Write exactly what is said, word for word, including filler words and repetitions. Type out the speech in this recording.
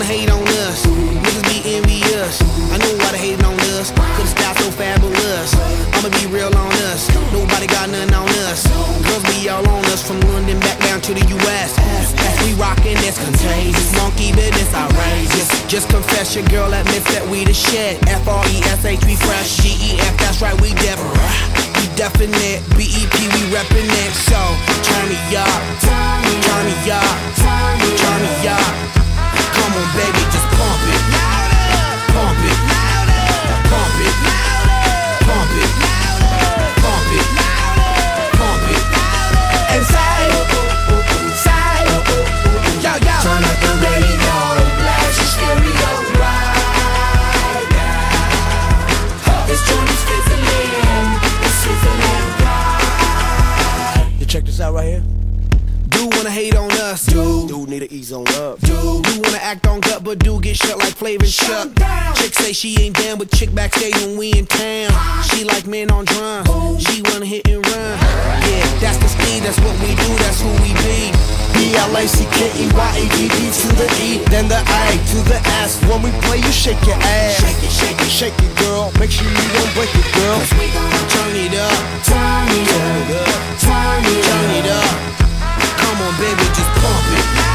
hate on us, niggas be envious. I know why they hating on us, cause the style so fabulous. I'ma be real on us, nobody got nothing on us. Girls be all on us, from London back down to the U S As we rockin', it's contagious, monkey business outrageous. Just confess your girl admits that we the shit. F R E S H, we fresh. G E F, that's right, we different. We definite. B E P, we reppin' it. So, turn me up, turn me up, turn me up. Come on, baby, just pump it, pump it, pump it, pump it, pump it, pump it, and say, say, yo, yo. Turn up the radio, blast your stereo right now. This joint is fizzling, it's sizzling right. You check this out right here. Do wanna hate on us, dude. Dude need to ease on up. Dude, do wanna act on gut, but do get shut like Flavor and Shut. Chick say she ain't down, but chick backstage when we in town. She like men on drums, she wanna hit and run. Yeah, that's the speed, that's what we do, that's who we be. B L A C K E Y A D D to the E, then the A to the S. When we play, you shake your ass. Shake it, shake it, Shake it, girl. Make sure you don't break it, girl. Cause we gon' turn it up, turn it up, turn it up, turn it up. Come on, baby, just pump it.